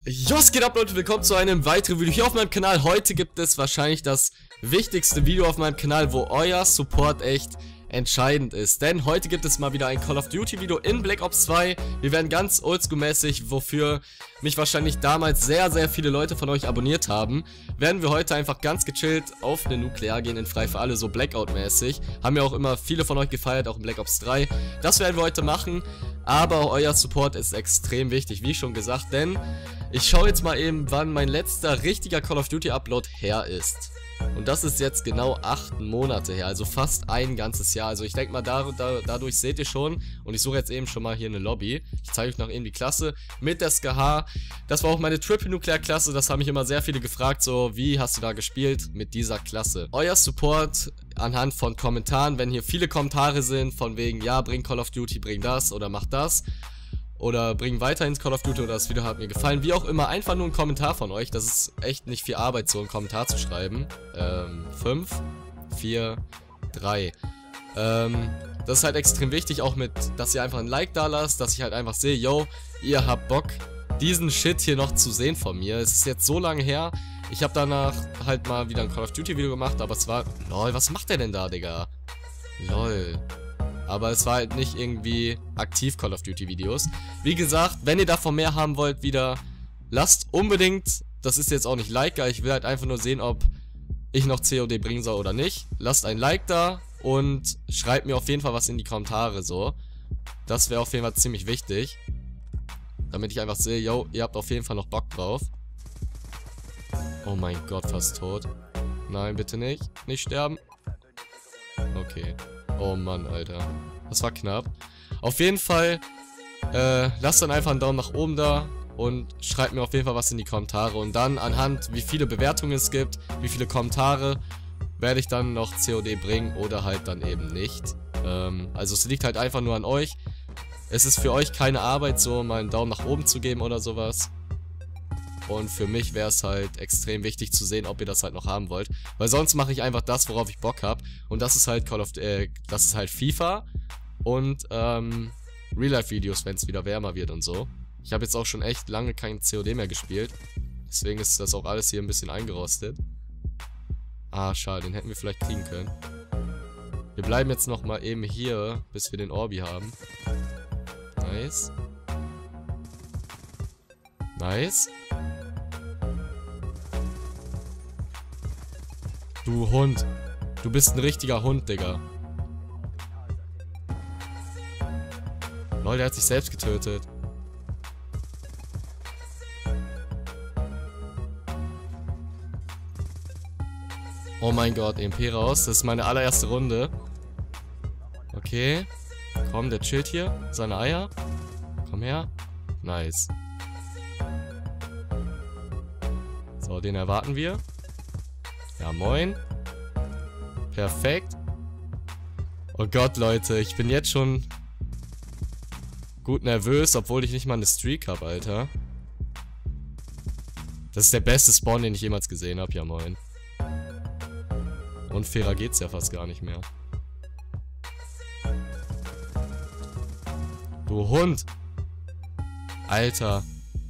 Was geht ab, Leute? Willkommen zu einem weiteren Video hier auf meinem Kanal. Heute gibt es wahrscheinlich das wichtigste Video auf meinem Kanal, wo euer Support echt entscheidend ist. Denn heute gibt es mal wieder ein Call of Duty Video in Black Ops 2. Wir werden ganz oldschool-mäßig, wofür mich wahrscheinlich damals sehr viele Leute von euch abonniert haben, werden wir heute einfach ganz gechillt auf eine Nuklear gehen in Frei für alle, so Blackout-mäßig. Haben ja auch immer viele von euch gefeiert, auch in Black Ops 3. Das werden wir heute machen. Aber euer Support ist extrem wichtig, wie schon gesagt, denn ich schaue jetzt mal eben, wann mein letzter richtiger Call of Duty Upload her ist. Und das ist jetzt genau 8 Monate her, also fast ein ganzes Jahr. Also ich denke mal, dadurch seht ihr schon, und ich suche jetzt eben schon mal hier eine Lobby. Ich zeige euch noch eben die Klasse mit der SKH. Das war auch meine Triple Nuclear Klasse, das haben mich immer sehr viele gefragt, so wie hast du da gespielt mit dieser Klasse. Euer Support anhand von Kommentaren, wenn hier viele Kommentare sind, von wegen, ja, bring Call of Duty, bring das oder mach das. Oder bring weiter ins Call of Duty oder das Video hat mir gefallen. Wie auch immer, einfach nur ein Kommentar von euch. Das ist echt nicht viel Arbeit, so einen Kommentar zu schreiben. 5, 4, 3. Das ist halt extrem wichtig, auch mit, dass ihr einfach ein Like da lasst, dass ich halt einfach sehe, yo, ihr habt Bock, diesen Shit hier noch zu sehen von mir. Es ist jetzt so lange her. Ich habe danach halt mal wieder ein Call of Duty Video gemacht, aber es war, lol, was macht der denn da, Digga? Lol. Aber es war halt nicht irgendwie aktiv Call of Duty Videos. Wie gesagt, wenn ihr davon mehr haben wollt wieder, lasst unbedingt, das ist jetzt auch nicht Like, ich will halt einfach nur sehen, ob ich noch COD bringen soll oder nicht. Lasst ein Like da und schreibt mir auf jeden Fall was in die Kommentare so. Das wäre auf jeden Fall ziemlich wichtig. Damit ich einfach sehe, yo, ihr habt auf jeden Fall noch Bock drauf. Oh mein Gott, fast tot. Nein, bitte nicht. Nicht sterben. Okay. Oh Mann, Alter. Das war knapp. Auf jeden Fall, lasst dann einfach einen Daumen nach oben da und schreibt mir auf jeden Fall was in die Kommentare. Und dann anhand, wie viele Bewertungen es gibt, wie viele Kommentare, werde ich dann noch COD bringen oder halt dann eben nicht. Also es liegt halt einfach nur an euch. Es ist für euch keine Arbeit, so mal einen Daumen nach oben zu geben oder sowas. Und für mich wäre es halt extrem wichtig zu sehen, ob ihr das halt noch haben wollt. Weil sonst mache ich einfach das, worauf ich Bock habe. Und das ist halt das ist halt FIFA und Real-Life-Videos, wenn es wieder wärmer wird und so. Ich habe jetzt auch schon echt lange kein COD mehr gespielt. Deswegen ist das auch alles hier ein bisschen eingerostet. Ah, schade, den hätten wir vielleicht kriegen können. Wir bleiben jetzt nochmal eben hier, bis wir den Orbi haben. Nice. Nice. Du Hund. Du bist ein richtiger Hund, Digga. Lol, der hat sich selbst getötet. Oh mein Gott, EMP raus. Das ist meine allererste Runde. Okay. Komm, der chillt hier. Seine Eier. Komm her. Nice. So, den erwarten wir. Ja, moin. Perfekt. Oh Gott, Leute, ich bin jetzt schon gut nervös, obwohl ich nicht mal eine Streak habe, Alter. Das ist der beste Spawn, den ich jemals gesehen habe. Ja, moin. Unfairer geht's ja fast gar nicht mehr. Du Hund. Alter.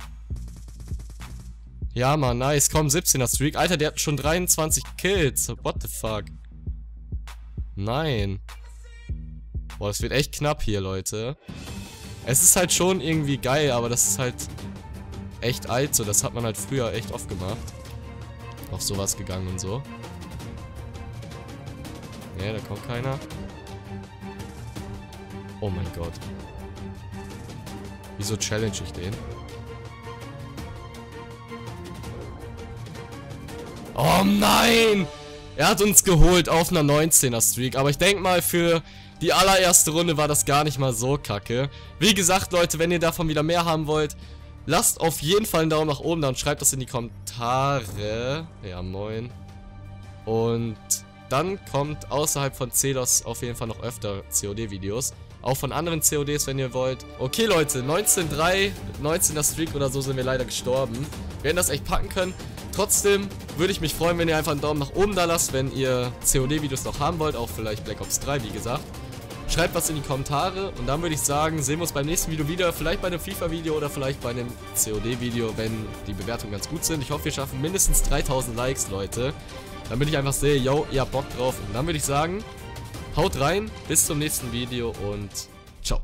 Ja, Mann, nice. Komm, 17er Streak. Alter, der hat schon 23 Kills. What the fuck? Nein. Boah, das wird echt knapp hier, Leute. Es ist halt schon irgendwie geil, aber das ist halt echt alt so. Das hat man halt früher echt oft gemacht. Auf sowas gegangen und so. Ne, da kommt keiner. Oh mein Gott. Wieso challenge ich den? Oh nein! Er hat uns geholt auf einer 19er Streak. Aber ich denke mal, für die allererste Runde war das gar nicht mal so kacke. Wie gesagt, Leute, wenn ihr davon wieder mehr haben wollt, lasst auf jeden Fall einen Daumen nach oben da und schreibt das in die Kommentare. Ja, moin. Und dann kommt außerhalb von CDOS auf jeden Fall noch öfter COD-Videos. Auch von anderen CODs, wenn ihr wollt. Okay, Leute, 19-3, 19er Streak oder so sind wir leider gestorben. Wir werden das echt packen können. Trotzdem würde ich mich freuen, wenn ihr einfach einen Daumen nach oben da lasst, wenn ihr COD-Videos noch haben wollt. Auch vielleicht Black Ops 3, wie gesagt. Schreibt was in die Kommentare und dann würde ich sagen, sehen wir uns beim nächsten Video wieder. Vielleicht bei einem FIFA-Video oder vielleicht bei einem COD-Video, wenn die Bewertungen ganz gut sind. Ich hoffe, wir schaffen mindestens 3000 Likes, Leute. Damit ich einfach sehe, yo, ihr habt Bock drauf. Und dann würde ich sagen, haut rein, bis zum nächsten Video und